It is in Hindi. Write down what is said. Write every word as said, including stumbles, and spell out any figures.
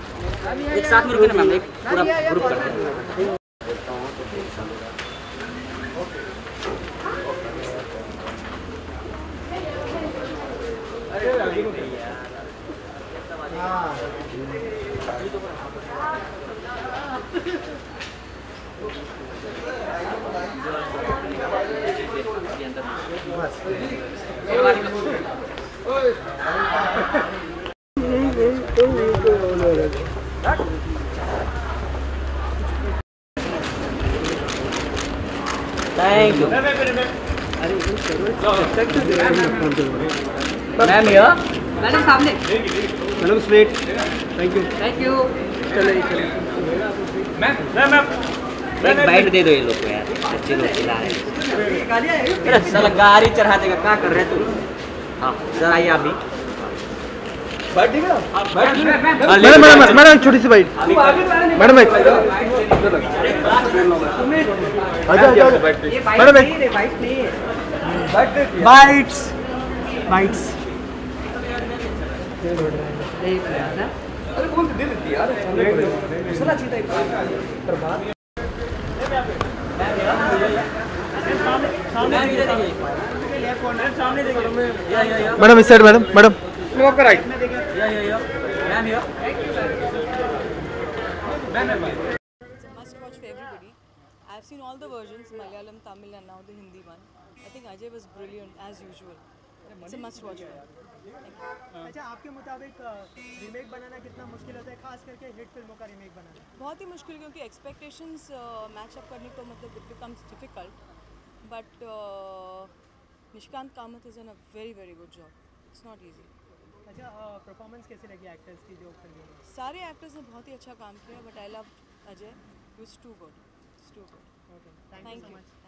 एक साथ में रुके ना मैम, एक पूरा ग्रुप करते हैं। Thank you ma'am here madam सामने madam straight thank you thank you चले चले मैम मैम मैम एक बाइट दे दो ये लोग को यार, अच्छे लोग चिल्ला रहे हैं। अरे साला गाड़ी चढ़ा देगा, क्या कर रहे हैं तुम? हाँ सर आइए आप भी बैठ देगा बैठ मैडम मैडम मैडम छोटी सी बाइट मैडम एक आजा आजा मैडम एक बाइट्स बाइट्स अरे कौन दे देती यार सुना चीता है पर बात मैडम इस side madam madam walk right ma'am here It's a must-watch for everybody. I've seen all the versions, Malayalam, Tamil, and now the Hindi one. I think Ajay was brilliant as usual. It's a must-watch film. अच्छा, आपके मुताबिक रीमेक बनाना कितना मुश्किल होता है, खास करके हिट फिल्मों का रीमेक बनाना? बहुत ही मुश्किल, क्योंकि एक्सपेक्टेशंस मैच अप करने को मतलब it becomes difficult, but Nishikant Kamat is an a very very good job. It's not easy. अच्छा, परफॉर्मेंस कैसी लगी एक्टर्स की जो फिल्म में? सारे एक्टर्स ने बहुत ही अच्छा काम किया, but I love Ajay. It's too good. It's too good. Okay, thank you so much.